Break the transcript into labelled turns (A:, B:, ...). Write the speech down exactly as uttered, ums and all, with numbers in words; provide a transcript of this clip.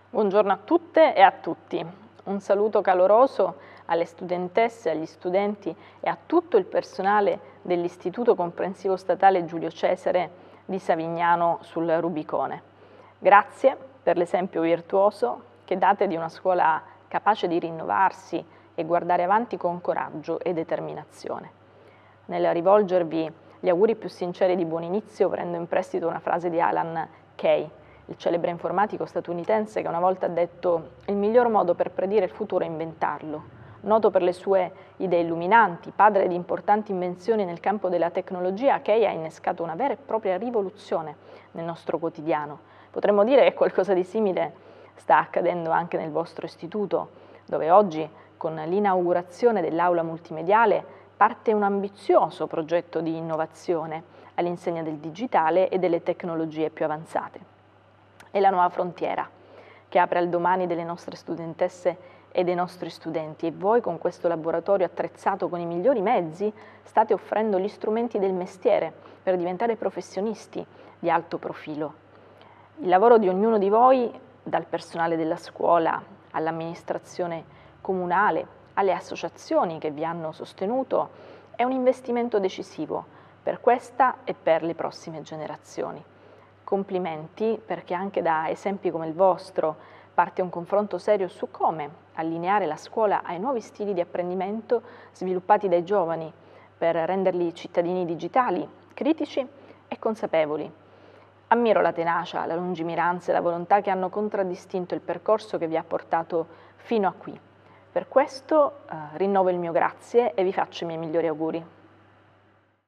A: Buongiorno a tutte e a tutti. Un saluto caloroso alle studentesse, agli studenti e a tutto il personale dell'Istituto Comprensivo Statale Giulio Cesare di Savignano sul Rubicone. Grazie per l'esempio virtuoso che date di una scuola capace di rinnovarsi e guardare avanti con coraggio e determinazione. Nel rivolgervi gli auguri più sinceri di buon inizio prendo in prestito una frase di Alan Kay, il celebre informatico statunitense che una volta ha detto: il miglior modo per predire il futuro è inventarlo. Noto per le sue idee illuminanti, padre di importanti invenzioni nel campo della tecnologia, Kay ha innescato una vera e propria rivoluzione nel nostro quotidiano. Potremmo dire che qualcosa di simile sta accadendo anche nel vostro istituto, dove oggi, con l'inaugurazione dell'aula multimediale, parte un ambizioso progetto di innovazione all'insegna del digitale e delle tecnologie più avanzate. È la nuova frontiera che apre al domani delle nostre studentesse e dei nostri studenti, e voi con questo laboratorio attrezzato con i migliori mezzi state offrendo gli strumenti del mestiere per diventare professionisti di alto profilo. Il lavoro di ognuno di voi, dal personale della scuola all'amministrazione comunale, alle associazioni che vi hanno sostenuto, è un investimento decisivo per questa e per le prossime generazioni. Complimenti, perché anche da esempi come il vostro parte un confronto serio su come allineare la scuola ai nuovi stili di apprendimento sviluppati dai giovani per renderli cittadini digitali, critici e consapevoli. Ammiro la tenacia, la lungimiranza e la volontà che hanno contraddistinto il percorso che vi ha portato fino a qui. Per questo eh, rinnovo il mio grazie e vi faccio i miei migliori auguri.